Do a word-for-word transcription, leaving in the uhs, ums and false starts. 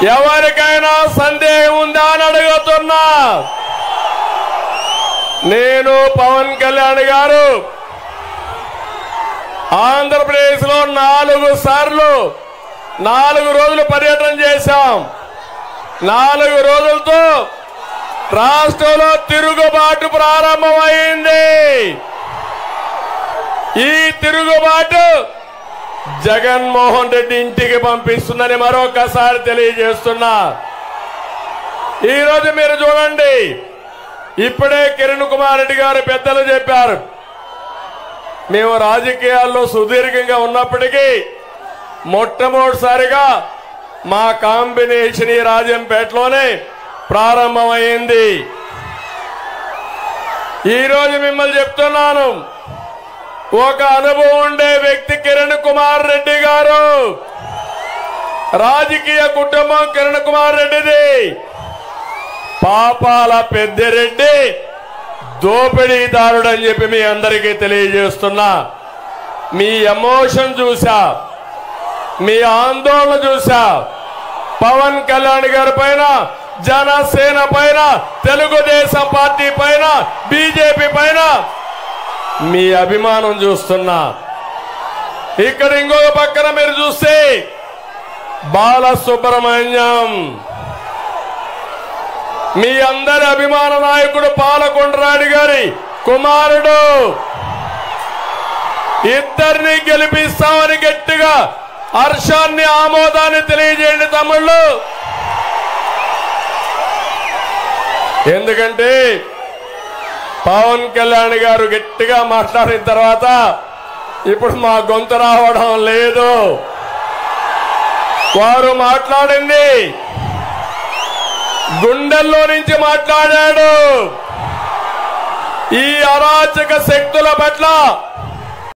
ఎవరికైనా సందేహం ఉందా అని అడుగుతున్నా. నేను పవన్ కళ్యాణ్ గారు ఆంధ్రప్రదేశ్ లో నాలుగు సార్లు నాలుగు రోజులు పర్యటన చేశాం. నాలుగు రోజులతో రాష్ట్రంలో తిరుగుబాటు ప్రారంభమైంది. ఈ తిరుగుబాటు జగన్మోహన్ రెడ్డి ఇంటికి పంపిస్తుందని మరొకసారి తెలియజేస్తున్నా. ఈరోజు మీరు చూడండి, ఇప్పుడే కిరణ్ కుమార్ రెడ్డి గారు పెద్దలు చెప్పారు, మేము రాజకీయాల్లో సుదీర్ఘంగా ఉన్నప్పటికీ మొట్టమొదటిసారిగా మా కాంబినేషన్ ఈ రాజంపేటలోనే ప్రారంభమైంది. ఈరోజు మిమ్మల్ని చెప్తున్నాను, ఒక అనుభవం ఉండే వ్యక్తి కిరణ్ కుమార్ రెడ్డి గారు. రాజకీయ కుటుంబం కిరణ్ కుమార్ రెడ్డిది. పాపాల పెద్దిరెడ్డి దోపిడీదారుడు అని చెప్పి మీ అందరికీ తెలియజేస్తున్నా. మీ ఎమోషన్ చూసా, మీ ఆందోళన చూసా. పవన్ కళ్యాణ్ గారి పైన, జనసేన పైన, తెలుగుదేశం పార్టీ పైన, బీజేపీ పైన మీ అభిమానం చూస్తున్నా. ఇక్కడ ఇంకొక పక్కన మీరు చూస్తే బాలసుబ్రహ్మణ్యం, మీ అందరి అభిమాన నాయకుడు పాలకొండరాయుడు గారి కుమారుడు. ఇద్దరిని గెలిపిస్తామని గట్టిగా హర్షాన్ని, ఆమోదాన్ని తెలియజేయండి తమ్ముళ్ళు. ఎందుకంటే పవన్ కళ్యాణ్ గారు గట్టిగా మాట్లాడిన తర్వాత ఇప్పుడు మా గొంతు రావడం లేదు. వారు మాట్లాడింది గుండెల్లో నుంచి మాట్లాడాడు. ఈ అరాచక శక్తుల పట్ల